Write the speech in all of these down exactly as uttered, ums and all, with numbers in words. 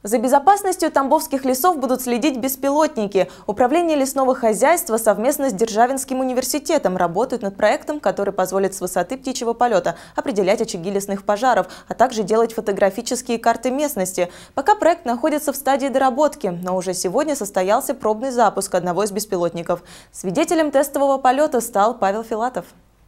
За безопасностью тамбовских лесов будут следить беспилотники. Управление лесного хозяйства совместно с Державинским университетом работают над проектом, который позволит с высоты птичьего полета определять очаги лесных пожаров, а также делать фотографические карты местности. Пока проект находится в стадии доработки, но уже сегодня состоялся пробный запуск одного из беспилотников. Свидетелем тестового полета стал Павел Филатов.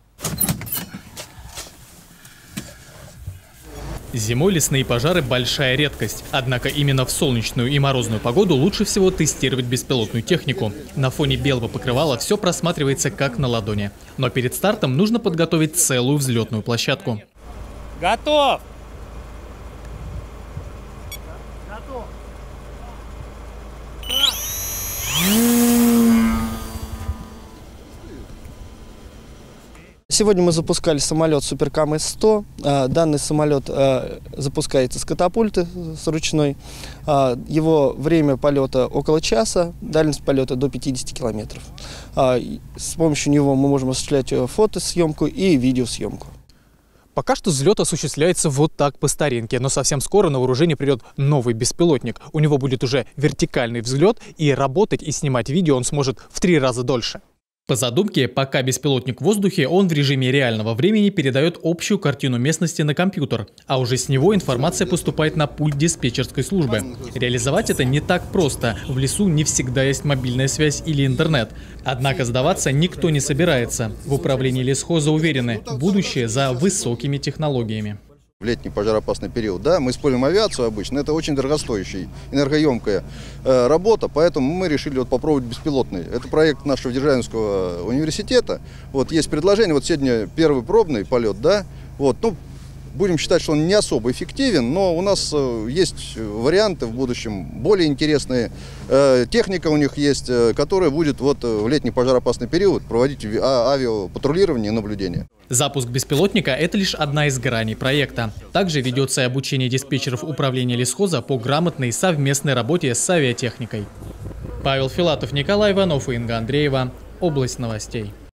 Зимой лесные пожары – большая редкость. Однако именно в солнечную и морозную погоду лучше всего тестировать беспилотную технику. На фоне белого покрывала все просматривается как на ладони. Но перед стартом нужно подготовить целую взлетную площадку. Готов! Сегодня мы запускали самолет Суперкам Эс сто. Данный самолет запускается с катапульты, с ручной. Его время полета около часа, дальность полета до пятидесяти километров. С помощью него мы можем осуществлять фотосъемку и видеосъемку. Пока что взлет осуществляется вот так по старинке, но совсем скоро на вооружение придет новый беспилотник. У него будет уже вертикальный взлет, и работать и снимать видео он сможет в три раза дольше. По задумке, пока беспилотник в воздухе, он в режиме реального времени передает общую картину местности на компьютер, а уже с него информация поступает на пульт диспетчерской службы. Реализовать это не так просто, в лесу не всегда есть мобильная связь или интернет. Однако сдаваться никто не собирается. В управлении лесхоза уверены, будущее за высокими технологиями. В летний пожароопасный период, да, мы используем авиацию обычно, это очень дорогостоящая, энергоемкая э, работа, поэтому мы решили вот попробовать беспилотный. Это проект нашего Державинского университета. Вот есть предложение, вот сегодня первый пробный полет, да, вот, ну, будем считать, что он не особо эффективен, но у нас э, есть варианты в будущем, более интересные. Э, техника у них есть, э, которая будет вот в летний пожароопасный период проводить авиапатрулирование и наблюдение. Запуск беспилотника – это лишь одна из граней проекта. Также ведется и обучение диспетчеров управления лесхоза по грамотной совместной работе с авиатехникой. Павел Филатов, Николай Иванов и Инга Андреева. Область новостей.